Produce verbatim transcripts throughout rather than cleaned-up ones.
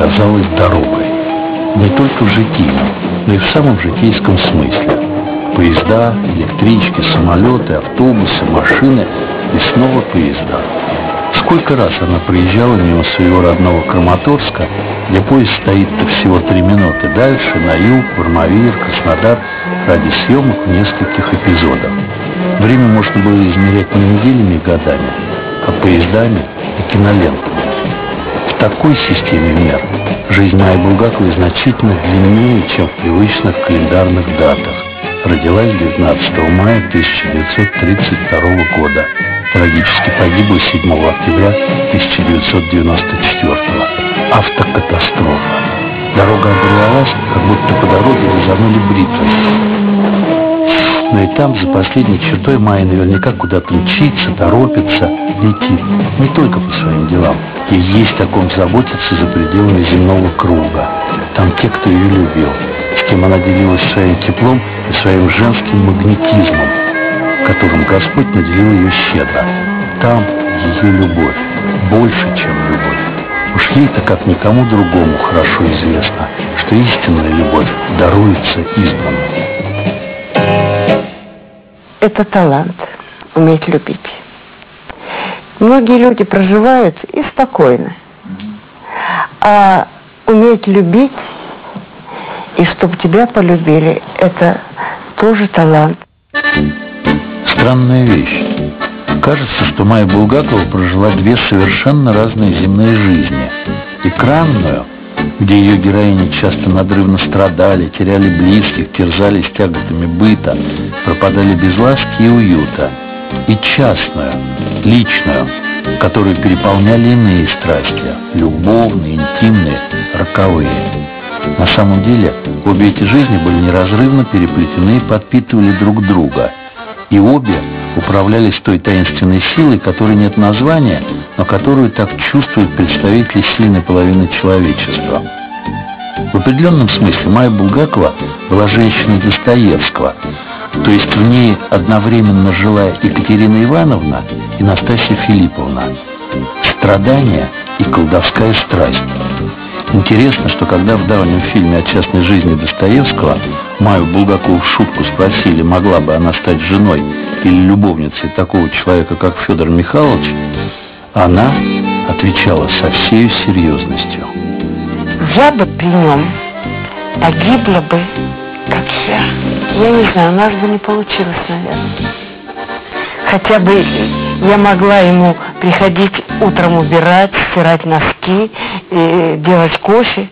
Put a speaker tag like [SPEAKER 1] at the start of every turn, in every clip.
[SPEAKER 1] казалась дорогой. Не только в житийном, но и в самом житейском смысле. Поезда, электрички, самолеты, автобусы, машины и снова поезда. Сколько раз она проезжала мимо своего родного Краматорска, где поезд стоит-то всего три минуты дальше, на юг, в Армавир, Краснодар, ради съемок в нескольких эпизодах. Время можно было измерять не неделями и годами, а поездами и кинолентами. В такой системе мер жизнь Майи Булгаковой значительно длиннее, чем в привычных календарных датах. Родилась девятнадцатого мая тысяча девятьсот тридцать второго года. Трагически погибла седьмого октября тысяча девятьсот девяносто четвёртого. Автокатастрофа. Дорога оборвалась, как будто по дороге резанули бритвой. Но и там, за последней чертой, Майя наверняка куда-то мчится, торопится, летит. Не только по своим делам. Ей есть о ком заботиться за пределами земного круга. Там те, кто ее любил, с кем она делилась своим теплом и своим женским магнетизмом, которым Господь наделил ее щедро. Там ее любовь, больше, чем любовь. Уж ей-то, как никому другому, хорошо известно, что истинная любовь даруется избранным.
[SPEAKER 2] Это талант, уметь любить. Многие люди проживают и спокойно. А уметь любить, и чтобы тебя полюбили, это тоже талант.
[SPEAKER 1] Странная вещь. Кажется, что Майя Булгакова прожила две совершенно разные земные жизни. Экранную, где ее героини часто надрывно страдали, теряли близких, терзались тяготами быта, пропадали без ласки и уюта. И частную, личную, которую переполняли иные страсти, любовные, интимные, роковые. На самом деле, обе эти жизни были неразрывно переплетены и подпитывали друг друга. И обе управлялись той таинственной силой, которой нет названия, но которую так чувствуют представители сильной половины человечества. В определенном смысле Майя Булгакова была женщиной Достоевского, то есть в ней одновременно жила Екатерина Ивановна и Настасья Филипповна. Страдания и колдовская страсть. Интересно, что когда в давнем фильме о частной жизни Достоевского Майю Булгакову в шутку спросили, могла бы она стать женой или любовницей такого человека, как Федор Михайлович, она отвечала со всей серьезностью:
[SPEAKER 2] Я бы при нем погибла бы, как я. Я не знаю, у нас бы не получилось, наверное. Хотя бы я могла ему приходить утром убирать, стирать носки, и делать кофе.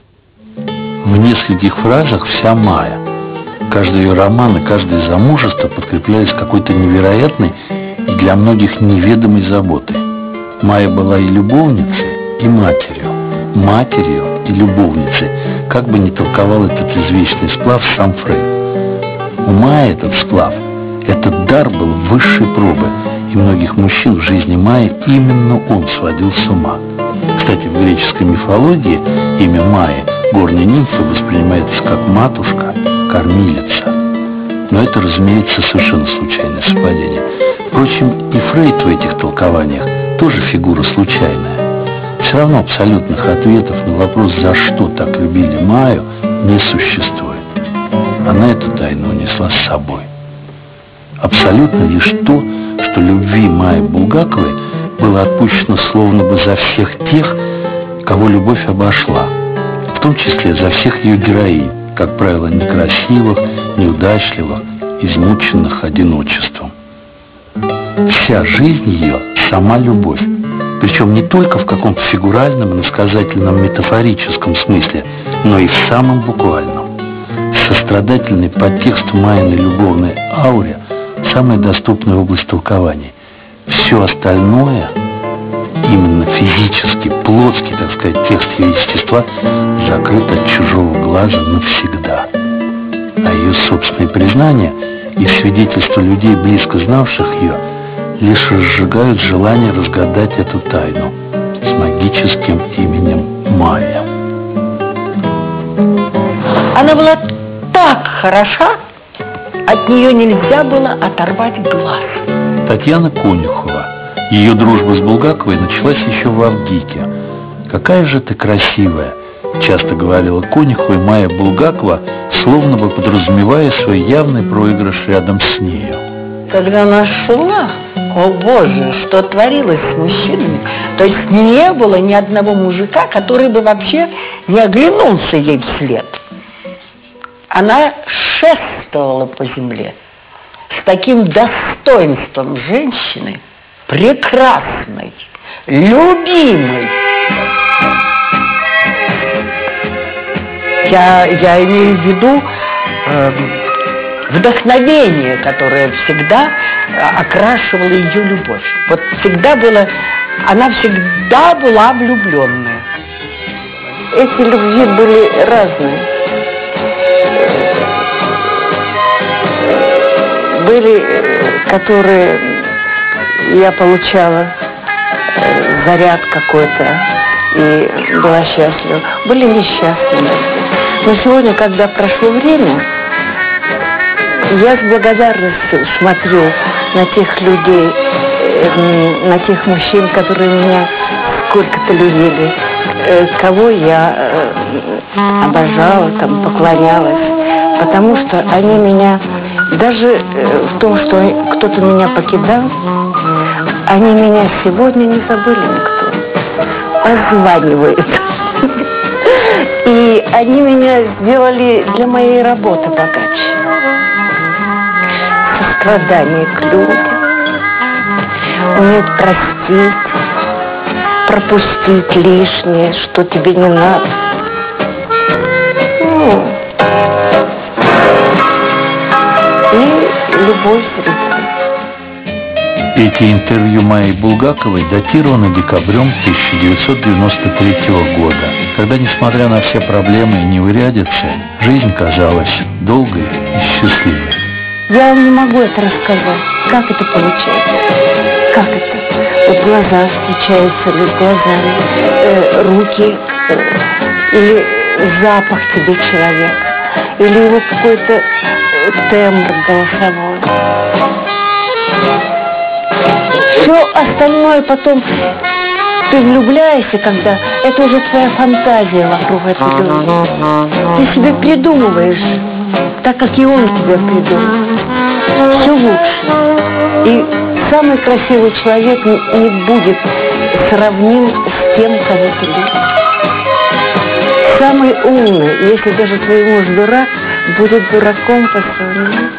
[SPEAKER 1] В нескольких фразах вся Майя. Каждый ее роман и каждое замужество подкреплялись какой-то невероятной и для многих неведомой заботой. Майя была и любовницей, и матерью. Матерью и любовницей, как бы ни толковал этот извечный сплав сам Фрейд. У Майи этот сплав, этот дар был высшей пробы, и многих мужчин в жизни Майи именно он сводил с ума. Кстати, в греческой мифологии имя Майи, горной нимфы, воспринимается как матушка, кормилица. Но это, разумеется, совершенно случайное совпадение. Впрочем, и Фрейд в этих толкованиях тоже фигура случайная. Все равно абсолютных ответов на вопрос, за что так любили Майю, не существует. Она эту тайну унесла с собой. Абсолютно лишь то, что любви Майи Булгаковой было отпущено словно бы за всех тех, кого любовь обошла, в том числе за всех ее героинь, как правило, некрасивых, неудачливых, измученных одиночеством. Вся жизнь ее – сама любовь, причем не только в каком-то фигуральном, иносказательном, метафорическом смысле, но и в самом буквальном. Сострадательный подтекст Майиной любовной ауре – самая доступная область толкований. Все остальное, именно физически, плотский, так сказать, текст ее естества, закрыт от чужого глаза навсегда. А ее собственные признания и свидетельства людей, близко знавших ее, лишь разжигают желание разгадать эту тайну с магическим именем Майя.
[SPEAKER 2] Она была так хороша, от нее нельзя было оторвать глаз.
[SPEAKER 1] Татьяна Конюхова. Ее дружба с Булгаковой началась еще в Авгике. «Какая же ты красивая, часто говорила Конюхова, и Майя Булгакова, словно бы подразумевая свой явный проигрыш рядом с нею.
[SPEAKER 2] Когда она шла, о боже, что творилось с мужчинами, то есть не было ни одного мужика, который бы вообще не оглянулся ей вслед. Она шествовала по земле с таким достоинством женщины, прекрасной, любимой. Я, я имею в виду э, вдохновение, которое всегда окрашивало ее любовь. Вот всегда было, она всегда была влюбленная. Эти любви были разные. Были, которые я получала заряд какой-то и была счастлива. Были несчастные. Но сегодня, когда прошло время, я с благодарностью смотрю на тех людей, на тех мужчин, которые меня сколько-то любили, кого я обожала, там, поклонялась, потому что они меня, даже в том, что кто-то меня покидал, они меня сегодня не забыли никто, позванивают. И они меня сделали для моей работы богаче. Сострадание к людям, уметь простить, пропустить лишнее, что тебе не надо. Ну, и любовь среди.
[SPEAKER 1] Эти интервью Майи Булгаковой датированы декабрем тысяча девятьсот девяносто третьего года, когда, несмотря на все проблемы и неурядицы, жизнь казалась долгой и счастливой.
[SPEAKER 2] Я вам не могу это рассказать, как это получается, как это. Вот глаза встречаются с глазами, э, руки, э, или запах тебе человека, или его какой-то э, тембр голосовой. Все остальное потом ты влюбляешься, когда это уже твоя фантазия вокруг этой любви. Ты себе придумываешь, так как и он тебя придумал. Все лучше. И самый красивый человек не будет сравним с тем, кого ты любишь. Самый умный, если даже твой муж дурак, будет дураком по сравнению.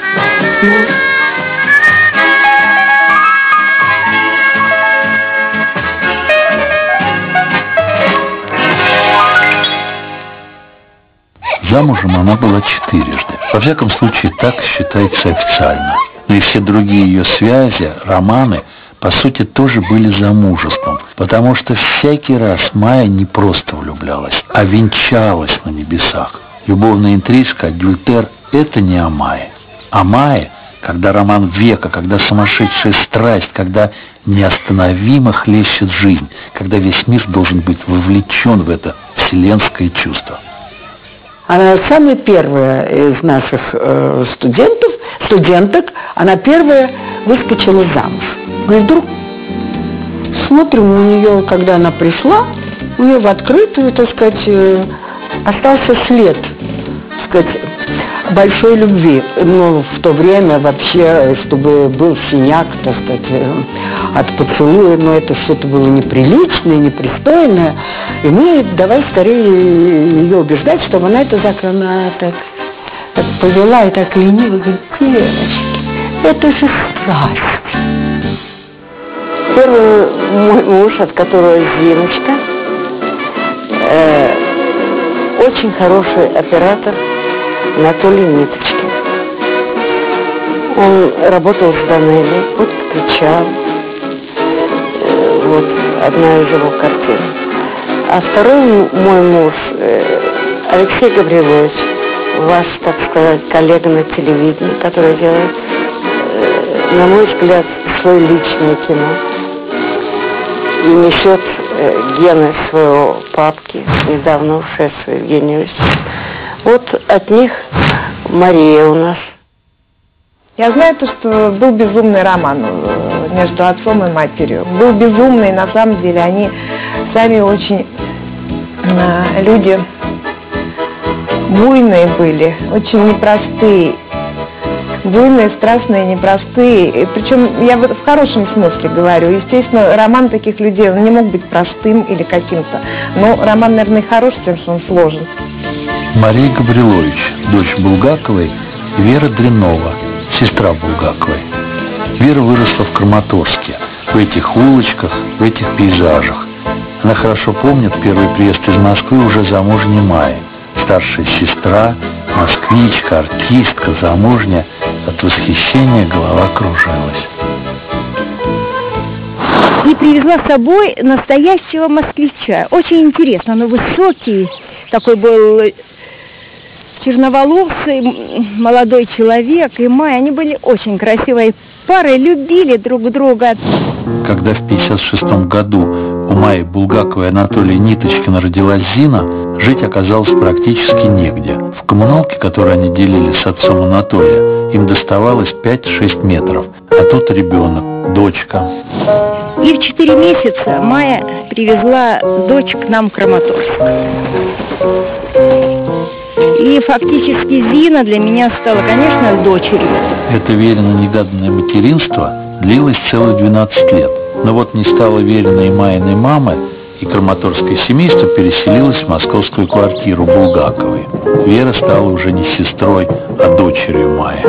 [SPEAKER 1] Замужем она была четырежды. Во всяком случае, так считается официально. Но и все другие ее связи, романы, по сути, тоже были замужеством. Потому что всякий раз Майя не просто влюблялась, а венчалась на небесах. Любовная интрижка, адюльтер – это не о Майе. О Майе, когда роман века, когда сумасшедшая страсть, когда неостановимо хлещет жизнь, когда весь мир должен быть вовлечен в это вселенское чувство.
[SPEAKER 2] Она самая первая из наших э, студентов, студенток, она первая выскочила замуж. И вдруг смотрим, у нее, когда она пришла, у нее в открытую, так сказать, э, остался след, так сказать, большой любви. Но в то время вообще, чтобы был синяк, так сказать, от поцелуя, но это что-то было неприличное, непристойное. И мы давай скорее ее убеждать, чтобы она это закрыла. Она так, так повела и так лениво говорит: девочки, это же страсть. Первый мой муж, от которого Зиночка, э, очень хороший оператор Анатолий Ниточкин. Он работал в Данелли, вот кричал. Э, вот одна из его картин. А второй мой муж, э, Алексей Гаврилович, ваш, так сказать, коллега на телевидении, который делает, э, на мой взгляд, свое личное кино. И несет э, гены своего папки, недавно ушедшего Евгения Иосифовича. Вот от них Мария у нас.
[SPEAKER 3] Я знаю, то, что был безумный роман между отцом и матерью. Был безумный, на самом деле они сами очень э, люди буйные были, очень непростые. Буйные, страстные, непростые. И причем я в, в хорошем смысле говорю. Естественно, роман таких людей, он не мог быть простым или каким-то. Но роман, наверное, хорош тем, что он сложен.
[SPEAKER 1] Мария Габрилович, дочь Булгаковой, Вера Дрянова, сестра Булгаковой. Вера выросла в Краматорске, в этих улочках, в этих пейзажах. Она хорошо помнит первый приезд из Москвы уже замужней Майи. Старшая сестра, москвичка, артистка, замужняя. От восхищения голова кружилась.
[SPEAKER 4] И привезла с собой настоящего москвича. Очень интересно, он высокий, такой был черноволосый, молодой человек. И Майя, они были очень красивой парой, любили друг друга.
[SPEAKER 1] Когда в пятьдесят шестом году у Майи Булгаковой и Анатолия Ниточкина родилась Зина, жить оказалось практически негде. В коммуналке, которую они делили с отцом Анатолия, им доставалось пять-шесть метров. А тут ребенок, дочка.
[SPEAKER 4] И в четыре месяца Майя привезла дочь к нам в Краматорск. И фактически Зина для меня стала, конечно, дочерью.
[SPEAKER 1] Это Верино негаданное материнство длилось целых двенадцать лет. Но вот не стало Вериной и Майиной мамы, и краматорское семейство переселилось в московскую квартиру Булгаковой. Вера стала уже не сестрой, а дочерью Майи.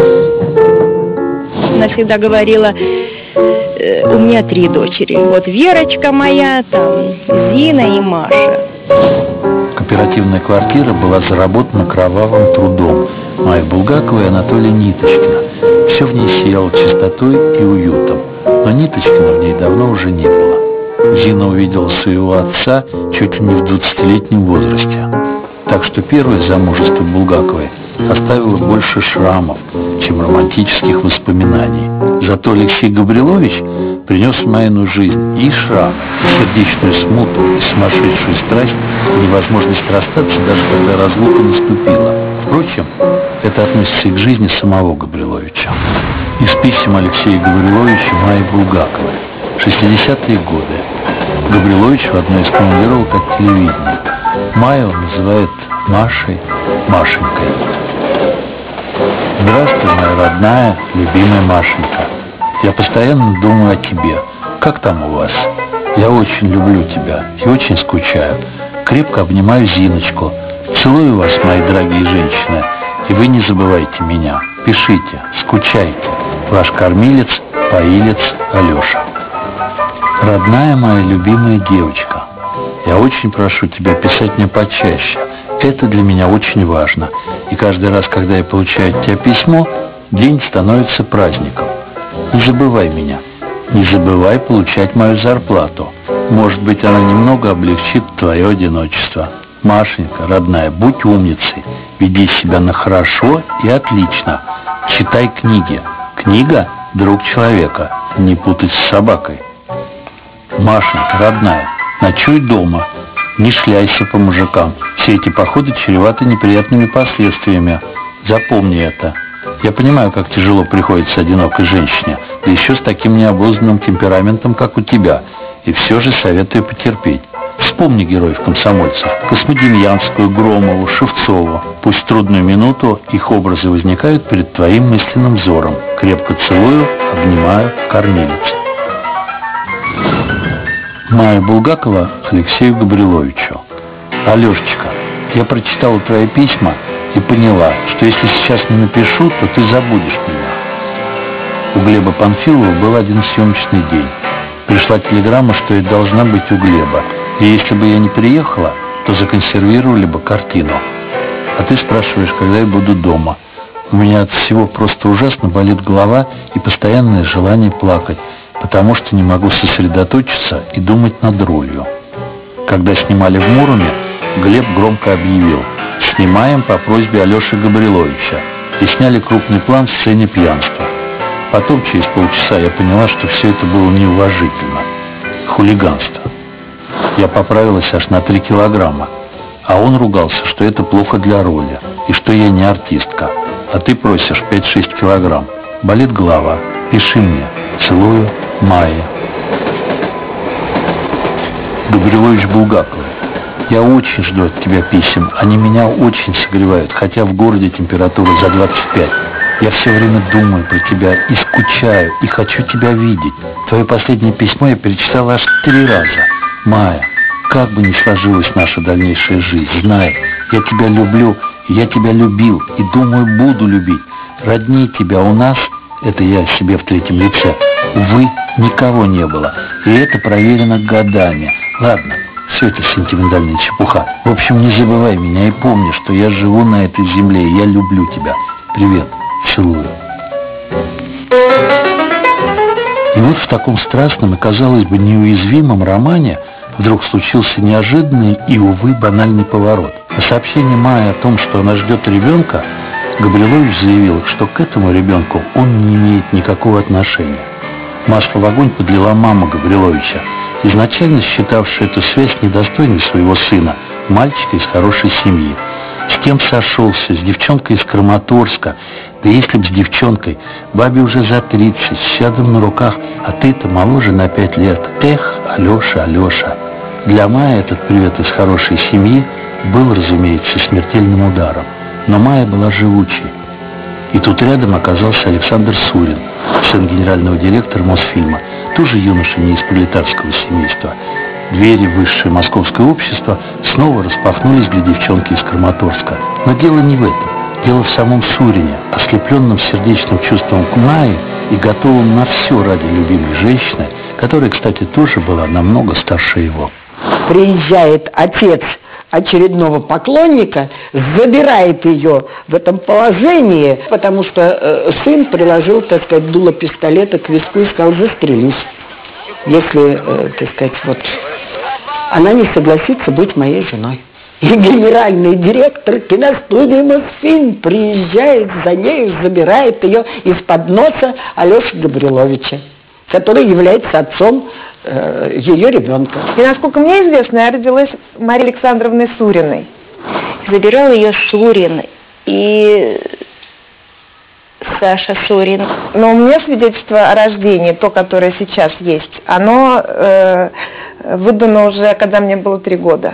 [SPEAKER 4] Она всегда говорила, э, у меня три дочери. Вот Верочка моя, там Зина и Маша.
[SPEAKER 1] Кооперативная квартира была заработана кровавым трудом Майи Булгаковой и Анатолия Ниточкина. Все в ней сияло чистотой и уютом, но Ниточкина в ней давно уже не было. Зина увидела своего отца чуть ли не в двадцатилетнем возрасте. Так что первое замужество Булгаковой оставило больше шрамов, чем романтических воспоминаний. Зато Алексей Габрилович принес в Майину жизнь и шрамы, и сердечную смуту, и сумасшедшую страсть, и невозможность расстаться, даже когда разлука наступила. Впрочем, это относится и к жизни самого Габриловича. Из писем Алексея Габриловича Майи Булгаковой. шестидесятые годы. Габрилович в одной из командировок от телевидения. Майю он называет Машей, Машенькой. Здравствуй, моя родная, любимая Машенька. Я постоянно думаю о тебе. Как там у вас? Я очень люблю тебя и очень скучаю. Крепко обнимаю Зиночку. Целую вас, мои дорогие женщины. И вы не забывайте меня. Пишите, скучайте. Ваш кормилец, поилец Алеша. Родная моя любимая девочка, я очень прошу тебя писать мне почаще. Это для меня очень важно. И каждый раз, когда я получаю от тебя письмо, день становится праздником. Не забывай меня. Не забывай получать мою зарплату. Может быть, она немного облегчит твое одиночество. Машенька, родная, будь умницей. Веди себя на хорошо и отлично. Читай книги. Книга – друг человека. Не путать с собакой. Машенька, родная, ночуй дома. Не шляйся по мужикам. Все эти походы чреваты неприятными последствиями. Запомни это. Я понимаю, как тяжело приходится одинокой женщине, да еще с таким необузданным темпераментом, как у тебя. И все же советую потерпеть. Вспомни героев-комсомольцев. Космодемьянскую, Громову, Шевцову. Пусть в трудную минуту их образы возникают перед твоим мысленным взором. Крепко целую, обнимаю, кормилец. Майя Булгакова Алексею Габриловичу. Алешечка, я прочитала твои письма и поняла, что если сейчас не напишу, то ты забудешь меня. У Глеба Панфилова был один съемочный день. Пришла телеграмма, что я должна быть у Глеба. И если бы я не приехала, то законсервировали бы картину. А ты спрашиваешь, когда я буду дома. У меня от всего просто ужасно болит голова и постоянное желание плакать, потому что не могу сосредоточиться и думать над ролью. Когда снимали в Муроме, Глеб громко объявил: «Снимаем по просьбе Алеши Габриловича», и сняли крупный план в сцене пьянства. Потом, через полчаса, я поняла, что все это было неуважительно. Хулиганство. Я поправилась аж на три килограмма, а он ругался, что это плохо для роли, и что я не артистка. А ты просишь пять-шесть килограмм. Болит голова. Пиши мне. Целую, Майя. Габрилович Булгаковой. Я очень жду от тебя писем. Они меня очень согревают, хотя в городе температура за двадцать пять. Я все время думаю про тебя и скучаю, и хочу тебя видеть. Твое последнее письмо я перечитала аж три раза. Майя, как бы ни сложилась наша дальнейшая жизнь, знай, я тебя люблю, я тебя любил, и, думаю, буду любить. Родней тебя у нас, это я себе в третьем лице, увы, никого не было, и это проверено годами. Ладно, все это сентиментальная чепуха. В общем, не забывай меня и помни, что я живу на этой земле, и я люблю тебя. Привет, целую. И вот в таком страстном и, казалось бы, неуязвимом романе вдруг случился неожиданный и, увы, банальный поворот. На сообщение Майи о том, что она ждет ребенка, Габрилович заявил, что к этому ребенку он не имеет никакого отношения. Масло в огонь подлила мама Габриловича, изначально считавшая эту связь недостойной своего сына, мальчика из хорошей семьи. С кем сошелся? С девчонкой из Краматорска. Да если б с девчонкой, бабе уже за тридцать, с чадом на руках, а ты-то моложе на пять лет. Эх, Алеша, Алеша. Для Майи этот привет из хорошей семьи был, разумеется, смертельным ударом. Но Майя была живучей. И тут рядом оказался Александр Сурин, сын генерального директора Мосфильма, тоже юноша не из пролетарского семейства. Двери в высшее московское общество снова распахнулись для девчонки из Краматорска. Но дело не в этом. Дело в самом Сурине, ослепленном сердечным чувством к Майе и готовым на все ради любимой женщины, которая, кстати, тоже была намного старше его.
[SPEAKER 5] Приезжает отец очередного поклонника, забирает ее в этом положении, потому что э, сын приложил, так сказать, дуло пистолета к виску и сказал: застрелюсь, если, э, так сказать, вот она не согласится быть моей женой. И генеральный директор киностудии «Мосфильм» приезжает за нею, забирает ее из-под носа Алеши Габриловича, который является отцом э, ее ребенка.
[SPEAKER 3] И, насколько мне известно, я родилась Марьей Александровной Суриной.
[SPEAKER 4] Забирал ее Сурин и Саша Сурин.
[SPEAKER 3] Но у меня свидетельство о рождении, то, которое сейчас есть, оно э, выдано уже, когда мне было три года.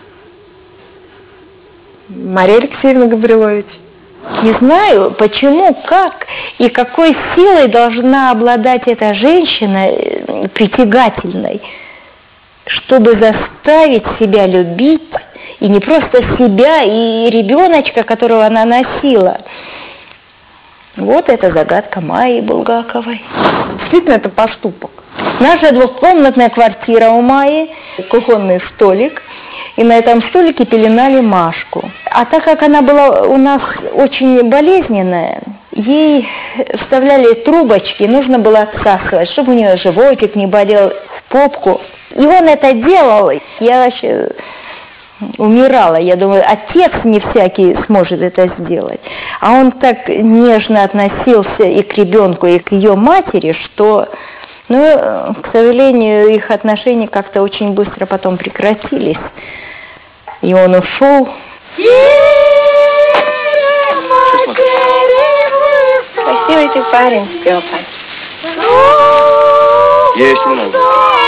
[SPEAKER 3] Мария Алексеевна Габрилович.
[SPEAKER 4] Не знаю, почему, как и какой силой должна обладать эта женщина притягательной, чтобы заставить себя любить, и не просто себя, и ребеночка, которого она носила. Вот это загадка Майи Булгаковой.
[SPEAKER 3] Действительно, это поступок.
[SPEAKER 4] Наша двухкомнатная квартира у Майи, кухонный столик, и на этом столике пеленали Машку. А так как она была у нас очень болезненная, ей вставляли трубочки, нужно было отсасывать, чтобы у нее животик не болел, в попку. И он это делал. Я вообще умирала. Я думаю, отец не всякий сможет это сделать. А он так нежно относился и к ребенку, и к ее матери, что, ну, к сожалению, их отношения как-то очень быстро потом прекратились. И он ушел.
[SPEAKER 2] Красивый ты парень, Степа.
[SPEAKER 6] Есть много.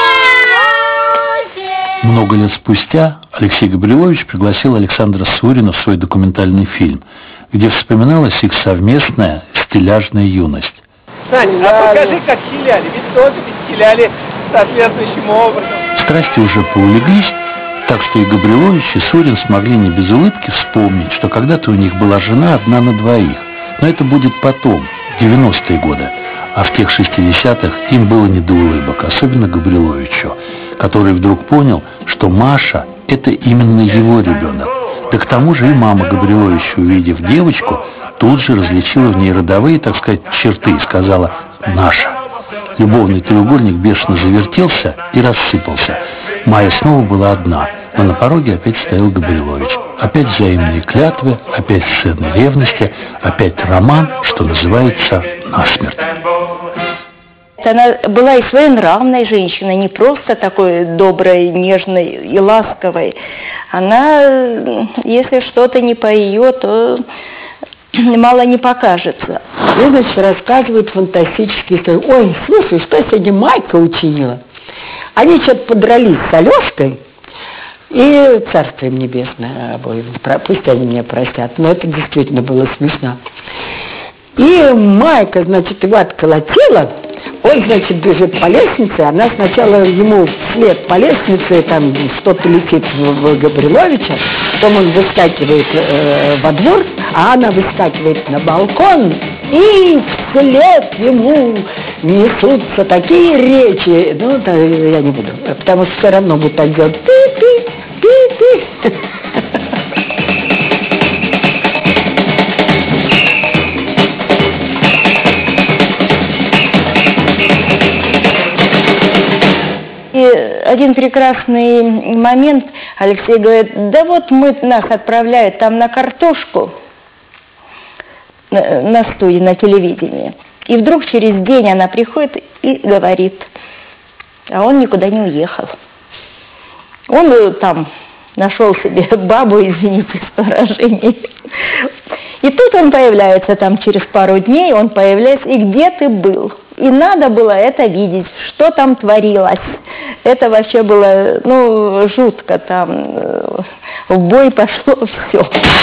[SPEAKER 1] Много лет спустя Алексей Габрилович пригласил Александра Сурина в свой документальный фильм, где вспоминалась их совместная стиляжная юность.
[SPEAKER 6] Сань, а покажи, как стиляли. Ведь тоже ведь стиляли соответствующим образом.
[SPEAKER 1] Страсти уже поулеглись, так что и Габрилович, и Сурин смогли не без улыбки вспомнить, что когда-то у них была жена одна на двоих. Но это будет потом, в девяностые годы. А в тех шестидесятых им было не до улыбок, особенно Габриловичу, который вдруг понял, что Маша – это именно его ребенок. Да к тому же и мама Габриловича, увидев девочку, тут же различила в ней родовые, так сказать, черты и сказала «Наша». Любовный треугольник бешено завертелся и рассыпался. Майя снова была одна, но на пороге опять стоял Габрилович. Опять взаимные клятвы, опять сцены ревности, опять роман, что называется, насмерть.
[SPEAKER 4] Она была и своенравной женщиной, не просто такой доброй, нежной и ласковой. Она, если что-то не по ее, то мало не покажется.
[SPEAKER 5] Мне, значит, рассказывают фантастические истории. Ой, слушай, что сегодня Майка учинила? Они что-то подрались с Алешкой, И царство им небесное обоим, пусть они меня простят. Но это действительно было смешно. И Майка, значит, его отколотила. Он, значит, бежит по лестнице, она сначала ему вслед по лестнице, там что-то летит в Габриловича, потом он выскакивает э, во двор, а она выскакивает на балкон, и вслед ему несутся такие речи, ну, да, я не буду, потому что все равно будет так делать, ты-ты, ты-ты.
[SPEAKER 4] И один прекрасный момент Алексей говорит, да вот мы, нас отправляют там на картошку, на, на студии, на телевидении. И вдруг через день она приходит и говорит, а он никуда не уехал. Он там нашел себе бабу, извините за выражение. И тут он появляется там через пару дней, он появляется, и где ты был? И надо было это видеть, что там творилось. Это вообще было, ну, жутко там. В бой пошло все.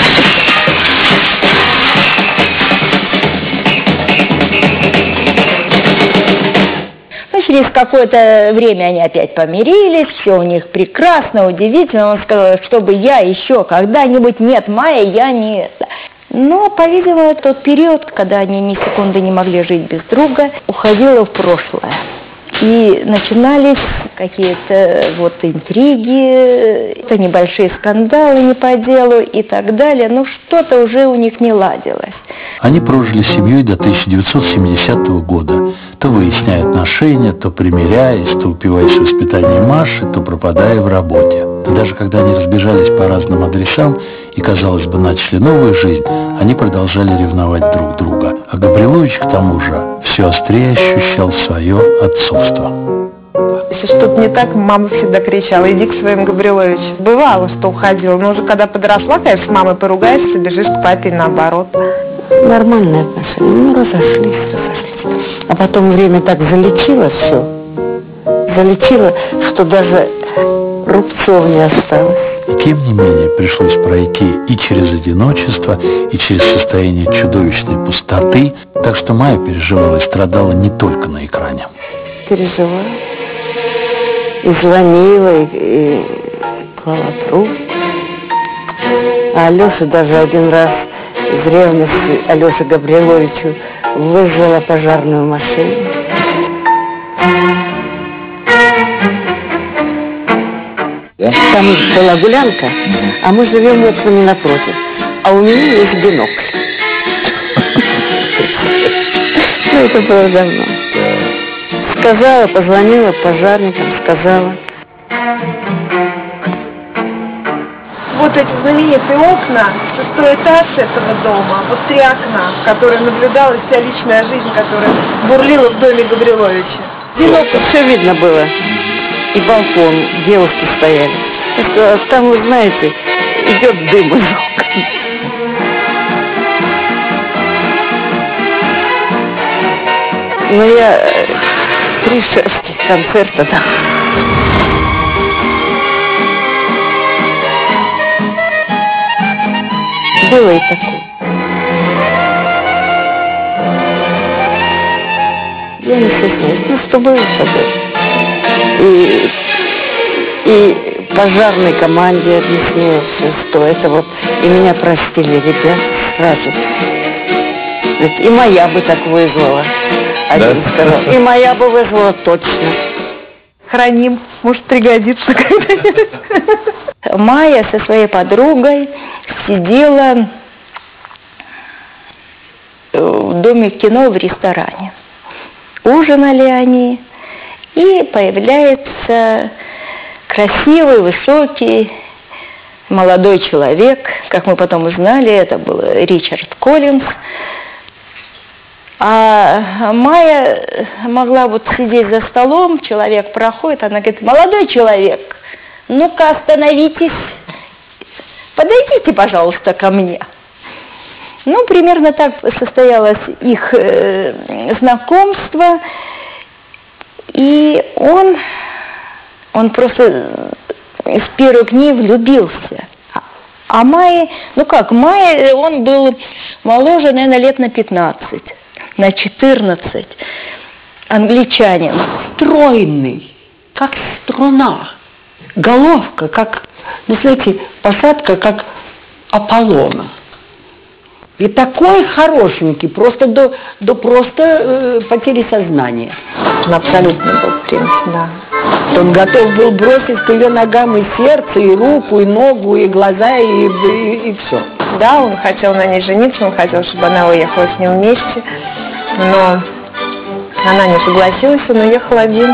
[SPEAKER 4] Ну, через какое-то время они опять помирились, все у них прекрасно, удивительно. Он сказал, чтобы я еще когда-нибудь, нет, Майя, я не... Но, по-видимому, тот период, когда они ни секунды не могли жить без друга, уходило в прошлое. И начинались какие-то вот интриги, это небольшие скандалы не по делу и так далее. Ну, что-то уже у них не ладилось.
[SPEAKER 1] Они прожили семьей до тысяча девятьсот семидесятого года, то выясняя отношения, то примиряясь, то упиваясь в воспитании Маши, то пропадая в работе. Даже когда они разбежались по разным адресам и, казалось бы, начали новую жизнь, они продолжали ревновать друг друга. А Габрилович, к тому же, все острее ощущал свое отцовство.
[SPEAKER 3] Если что-то не так, мама всегда кричала, иди к своим Габриловичу. Бывало, что уходила, но уже когда подросла, конечно, с мамой поругаешься, бежишь к папе наоборот.
[SPEAKER 2] Нормальные отношения, ну разошлись, разошлись. А потом время так залечило все, залечило, что даже рубцов не осталось.
[SPEAKER 1] И тем не менее пришлось пройти и через одиночество, и через состояние чудовищной пустоты, так что Майя переживала и страдала не только на экране.
[SPEAKER 2] Переживала, и звонила, и, и клала трубку. А Алеша даже один раз из ревности Алёше Габриловичу вызвала пожарную машину. Там была гулянка, а мы живем окнами напротив, а у меня есть бинокль. Ну, это было давно. Сказала, позвонила пожарникам, сказала.
[SPEAKER 3] Вот эти знаменитые окна, шестой этаж этого дома, вот три окна, в которые наблюдалась вся личная жизнь, которая бурлила в доме Габриловича.
[SPEAKER 2] Бинокль, все видно было. И балкон, девушки стояли. Это, там, вы знаете, идет дым из окон. Но я три шесть концерта там. Было и такое. Я не стесняюсь. Ну, что было, что было. И, и пожарной команде объяснила все, что это вот. И меня простили ребят сразу. И моя бы так вызвала. Один да? Сказал. И моя бы вызвала точно.
[SPEAKER 3] Храним, может пригодится когда-нибудь.
[SPEAKER 4] Майя со своей подругой сидела в доме кино в ресторане. Ужинали они, и появляется красивый, высокий, молодой человек, как мы потом узнали, это был Ричард Коллинз. А Майя могла вот сидеть за столом, человек проходит, она говорит: молодой человек, ну-ка остановитесь, подойдите, пожалуйста, ко мне. Ну, примерно так состоялось их э, знакомство, и он, он просто с первых дней влюбился. А Майе, ну как, Майе, он был моложе, наверное, лет на пятнадцать, на четырнадцать. Англичанин.
[SPEAKER 5] Стройный, как струна. Головка, как, ну, знаете, посадка, как Аполлона. И такой хорошенький, просто до, до просто э, потери сознания.
[SPEAKER 3] Он абсолютно был принц, да.
[SPEAKER 5] Он готов был бросить к ее ногам и сердце, и руку, и ногу, и глаза, и, и, и все.
[SPEAKER 3] Да, он хотел на ней жениться, он хотел, чтобы она уехала с ним вместе, но она не согласилась, он уехал один,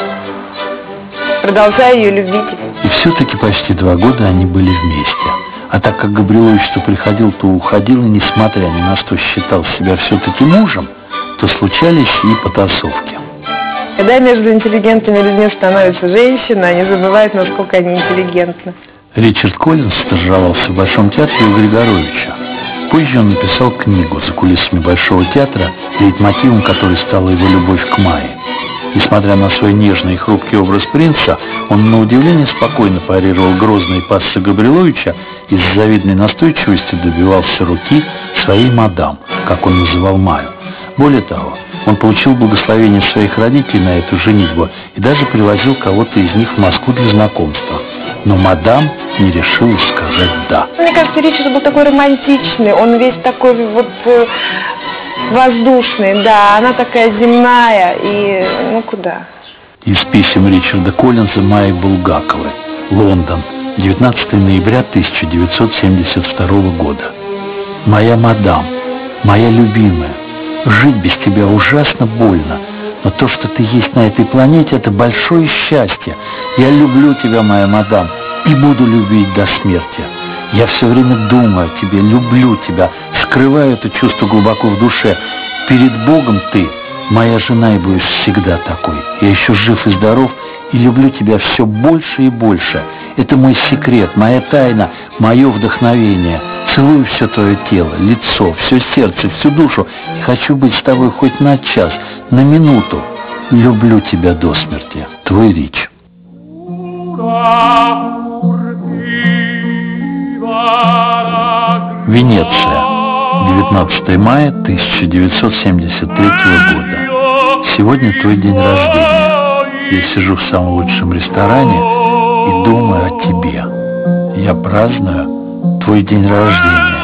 [SPEAKER 3] продолжая ее любить.
[SPEAKER 1] И все-таки почти два года они были вместе. А так как Габрилович то приходил, то уходил, и несмотря ни на что считал себя все-таки мужем, то случались и потасовки.
[SPEAKER 3] Когда между интеллигентными людьми становится женщина, они забывают, насколько они интеллигентны.
[SPEAKER 1] Ричард Коллинз стажировался в Большом театре у Григоровича. Позже он написал книгу «За кулисами Большого театра», лейтмотивом которой стала его любовь к Майе. Несмотря на свой нежный и хрупкий образ принца, он на удивление спокойно парировал грозные пассы Габриловича и с завидной настойчивостью добивался руки своей мадам, как он называл Майю. Более того, он получил благословение своих родителей на эту женитьбу и даже привозил кого-то из них в Москву для знакомства. Но мадам не решилась сказать «да».
[SPEAKER 3] Мне кажется, Ричард был такой романтичный, он весь такой вот воздушный, да, она такая земная, и ну куда?
[SPEAKER 1] Из писем Ричарда Коллинза Майи Булгаковой. Лондон, девятнадцатого ноября тысяча девятьсот семьдесят второго года. Моя мадам, моя любимая, жить без тебя ужасно больно, но то, что ты есть на этой планете, это большое счастье. Я люблю тебя, моя мадам, и буду любить до смерти. Я все время думаю о тебе, люблю тебя, скрываю это чувство глубоко в душе. Перед Богом ты моя жена и будешь всегда такой. Я еще жив и здоров и люблю тебя все больше и больше. Это мой секрет, моя тайна, мое вдохновение. Целую все твое тело, лицо, все сердце, всю душу. И хочу быть с тобой хоть на час, на минуту. Люблю тебя до смерти. Твой Рич. Венеция, девятнадцатого мая тысяча девятьсот семьдесят третьего года. Сегодня твой день рождения. Я сижу в самом лучшем ресторане и думаю о тебе. Я праздную твой день рождения.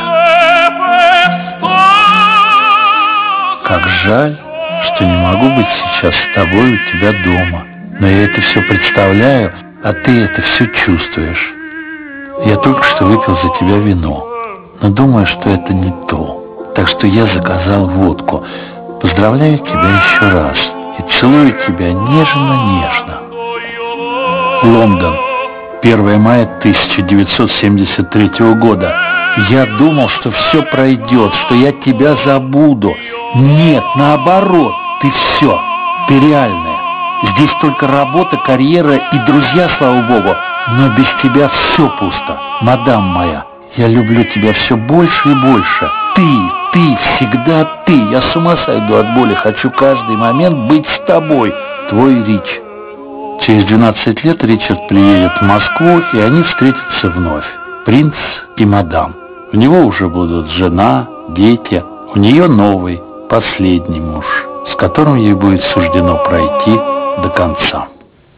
[SPEAKER 1] Как жаль, что не могу быть сейчас с тобой у тебя дома. Но я это все представляю, а ты это все чувствуешь. Я только что выпил за тебя вино, но думаю, что это не то. Так что я заказал водку. Поздравляю тебя еще раз и целую тебя нежно-нежно. Лондон, первого мая тысяча девятьсот семьдесят третьего года. Я думал, что все пройдет, что я тебя забуду. Нет, наоборот, ты все, ты реальная. Здесь только работа, карьера и друзья, слава богу. Но без тебя все пусто, мадам моя. Я люблю тебя все больше и больше. Ты, ты, всегда ты. Я с ума сойду от боли. Хочу каждый момент быть с тобой. Твой Рич. Через двенадцать лет Ричард приедет в Москву, и они встретятся вновь. Принц и мадам. У него уже будут жена, дети. У нее новый, последний муж, с которым ей будет суждено пройти до конца.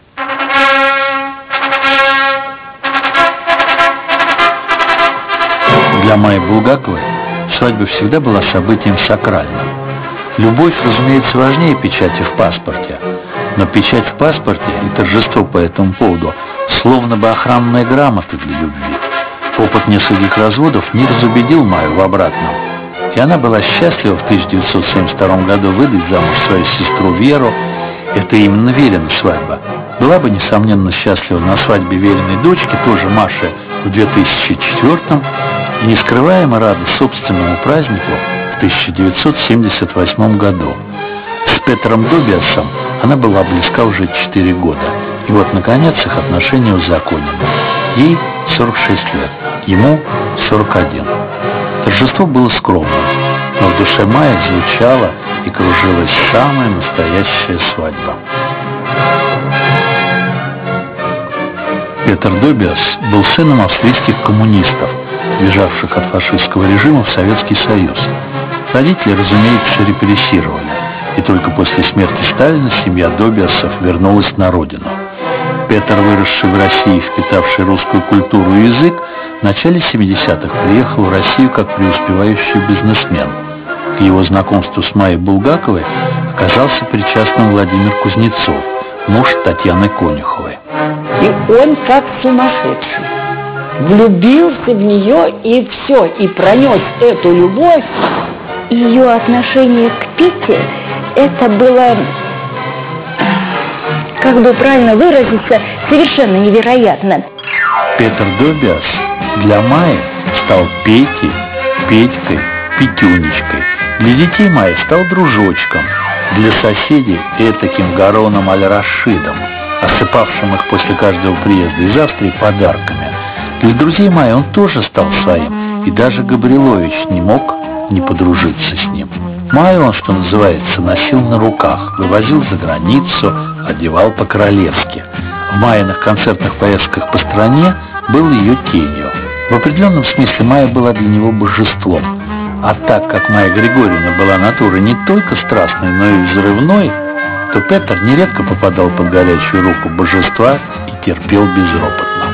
[SPEAKER 1] Для Майи Булгаковой свадьба всегда была событием сакральным. Любовь, разумеется, важнее печати в паспорте, но печать в паспорте и торжество по этому поводу словно бы охранная грамота для любви. Опыт нескольких разводов не разубедил Майю в обратном, и она была счастлива в тысяча девятьсот семьдесят втором году выдать замуж свою сестру Веру. Это именно Верина свадьба. Была бы, несомненно, счастлива на свадьбе Вериной дочки, тоже Маши, в две тысячи четвёртом, и нескрываемо рада собственному празднику в тысяча девятьсот семьдесят восьмом году. С Петром Добиасом она была близка уже четыре года, и вот, наконец, их отношения узаконены. Ей сорок шесть лет, ему сорок один. Торжество было скромным, но в душе Майи звучала и кружилась самая настоящая свадьба. Петр Добиас был сыном австрийских коммунистов, бежавших от фашистского режима в Советский Союз. Родители, разумеется, репрессировали, и только после смерти Сталина семья Добиасов вернулась на родину. Петр, выросший в России, впитавший русскую культуру и язык, в начале семидесятых приехал в Россию как преуспевающий бизнесмен. К его знакомству с Майей Булгаковой оказался причастным Владимир Кузнецов, муж Татьяны Конюховой.
[SPEAKER 5] И он как сумасшедший влюбился в нее, и все, и пронес эту любовь.
[SPEAKER 4] Ее отношение к Пете, это было, как бы правильно выразиться, совершенно невероятно.
[SPEAKER 1] Петр Добиас для Майи стал Петей, Петькой, Петюнечкой. Для детей Майи стал дружочком. Для соседей этаким Гароном аль-Рашидом, осыпавшим их после каждого приезда из Австрии подарками. Для друзей Майи он тоже стал своим, и даже Габрилович не мог не подружиться с ним. Майю он, что называется, носил на руках, вывозил за границу, одевал по-королевски. В Майиных концертных поездках по стране был ее тенью. В определенном смысле Майя была для него божеством. А так как Майя Григорьевна была натурой не только страстной, но и взрывной, то Петр нередко попадал под горячую руку божества и терпел безропотно.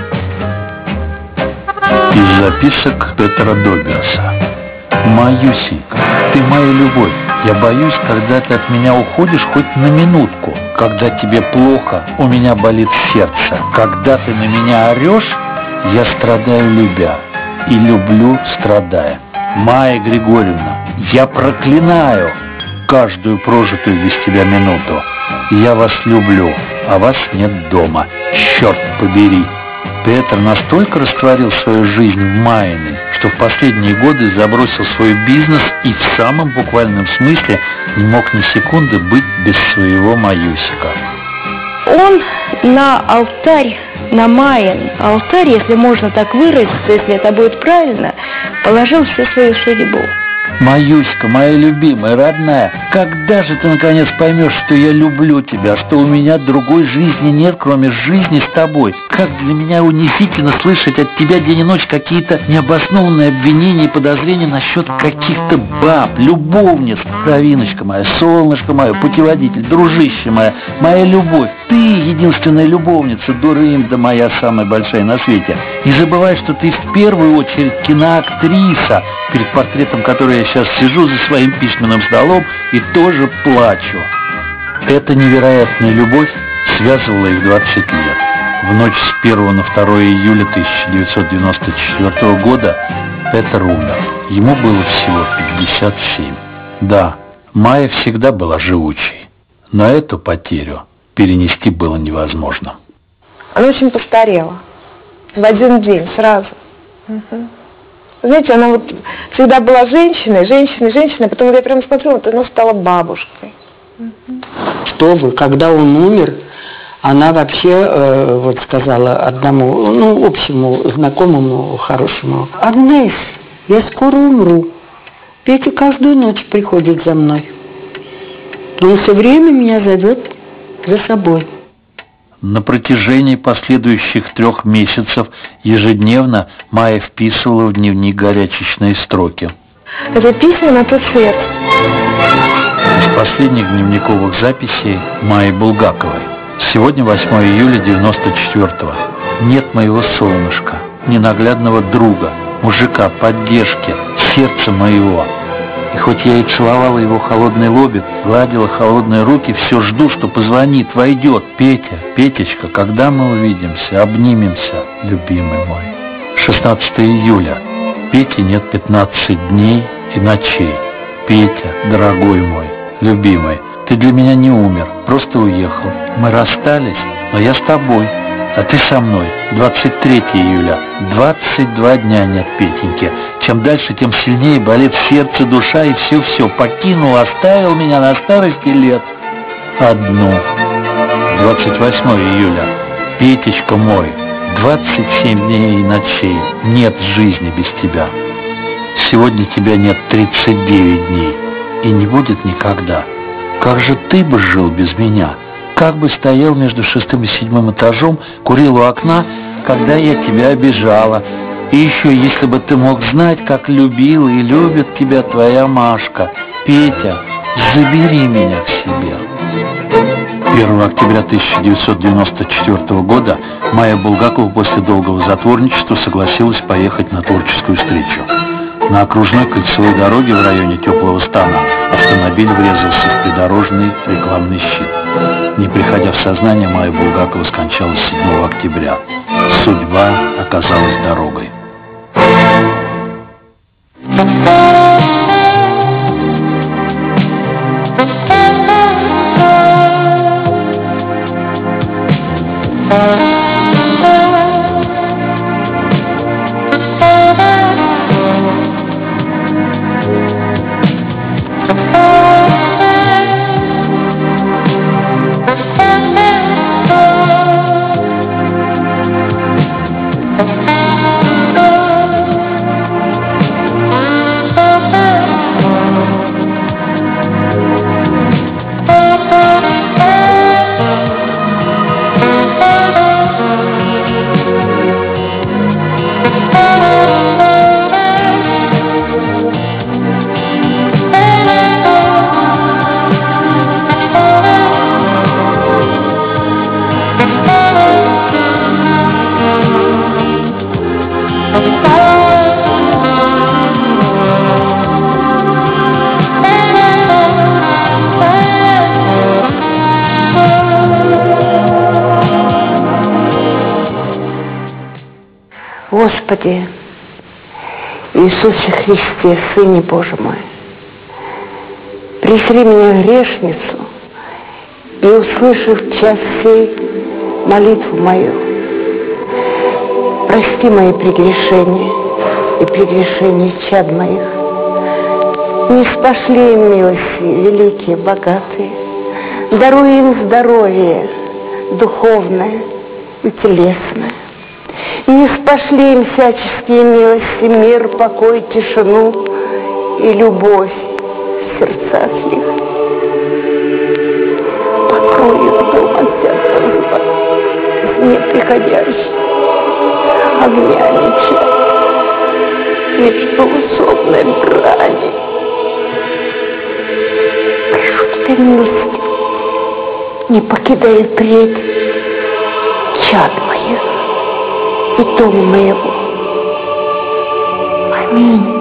[SPEAKER 1] Из записок Петра Добиаса. «Маюсенька, ты моя любовь. Я боюсь, когда ты от меня уходишь хоть на минутку. Когда тебе плохо, у меня болит сердце. Когда ты на меня орешь, я страдаю любя. И люблю, страдая. Майя Григорьевна, я проклинаю каждую прожитую без тебя минуту. Я вас люблю, а вас нет дома. Черт побери!» Петр настолько растворил свою жизнь в Майиной, что в последние годы забросил свой бизнес и в самом буквальном смысле не мог ни секунды быть без своего Маюсика.
[SPEAKER 4] Он на алтарь, на Майин алтарь, если можно так выразиться, если это будет правильно, положил всю свою судьбу.
[SPEAKER 1] «Маюська, моя любимая, родная, когда же ты наконец поймешь, что я люблю тебя, что у меня другой жизни нет, кроме жизни с тобой? Как для меня унизительно слышать от тебя день и ночь какие-то необоснованные обвинения и подозрения насчет каких-то баб, любовниц. Кровиночка моя, солнышко мое, путеводитель, дружище моя, моя любовь. Ты единственная любовница, дурында моя, самая большая на свете. Не забывай, что ты в первую очередь киноактриса, перед портретом которой я сейчас сижу за своим письменным столом и тоже плачу». Эта невероятная любовь связывала их двадцать лет. В ночь с первого на второе июля тысяча девятьсот девяносто четвёртого года Петр умер. Ему было всего пятьдесят семь. Да, Майя всегда была живучей, но эту потерю перенести было невозможно.
[SPEAKER 3] Она очень постарела. В один день, сразу. Угу. Знаете, она вот всегда была женщиной, женщиной, женщиной, потом я прям смотрю, вот она стала бабушкой.
[SPEAKER 5] Что вы, когда он умер, она вообще э, вот сказала одному, ну, общему, знакомому, хорошему: «Агнес, я скоро умру. Петя каждую ночь приходит за мной. Он все время меня зовет за собой».
[SPEAKER 1] На протяжении последующих трех месяцев ежедневно Майя вписывала в дневник горячечные строки.
[SPEAKER 3] Это письма на тот свет.
[SPEAKER 1] Из последних дневниковых записей Майи Булгаковой. Сегодня восьмое июля девяносто четвёртого. Нет моего солнышка, ненаглядного друга, мужика, поддержки, сердца моего. И хоть я и целовала его холодный лобик, гладила холодные руки, все жду, что позвонит, войдет. Петя, Петечка, когда мы увидимся, обнимемся, любимый мой. шестнадцатое июля. Пети нет пятнадцать дней и ночей. Петя, дорогой мой, любимый, ты для меня не умер, просто уехал. Мы расстались, но я с тобой, а ты со мной. двадцать третьего июля. двадцать два дня нет Петеньки. Чем дальше, тем сильнее болит сердце, душа и все-все. Покинул, оставил меня на старости лет одну. двадцать восьмого июля. Петечка мой, двадцать семь дней и ночей. Нет жизни без тебя. Сегодня тебя нет тридцать девять дней. И не будет никогда. Как же ты бы жил без меня? Как бы стоял между шестым и седьмым этажом, курил у окна, когда я тебя обижала. И еще, если бы ты мог знать, как любила и любит тебя твоя Машка. Петя, забери меня к себе. первого октября тысяча девятьсот девяносто четвёртого года Майя Булгакова после долгого затворничества согласилась поехать на творческую встречу. На окружной кольцевой дороге в районе Теплого Стана автомобиль врезался в придорожный рекламный щит. Не приходя в сознание, Майя Булгакова скончалась седьмого октября. Судьба оказалась дорогой.
[SPEAKER 2] Господи, Иисусе Христе, Сыне Божий мой, призри меня грешницу и, услышав час сей молитву мою, прости мои прегрешения и прегрешения чад моих, не спошли им милости великие, богатые, даруй им здоровье духовное и телесное. Не спошли им всяческие милости, мир, покой, тишину и любовь в сердцах их. Покрой их дом от всякого зла, неприходящий, огня меча, междоусобной брани. Прошу тебя милости, не покидай впредь чад моих и дома моего. Аминь.